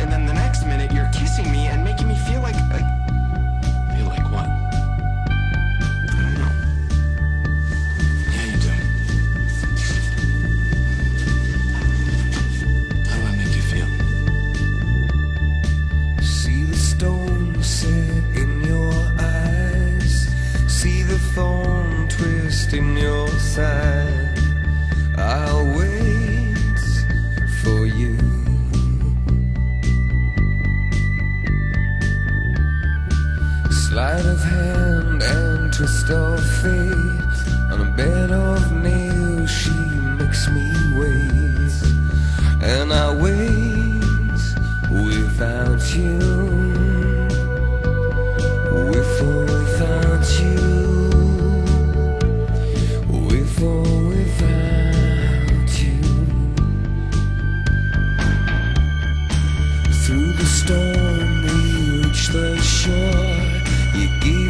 and then the next minute you're kissing me and making me feel like feel like what? I don't know. Yeah, you do. How do I make you feel? See the stone set in your eyes, see the thorn twist in your side. I'll wait for you. Sleight of hand and twist of fate, on a bed of nails she makes me wait. And I wait without you, with or without you, with or without you. Through the storm we reach the shore. You give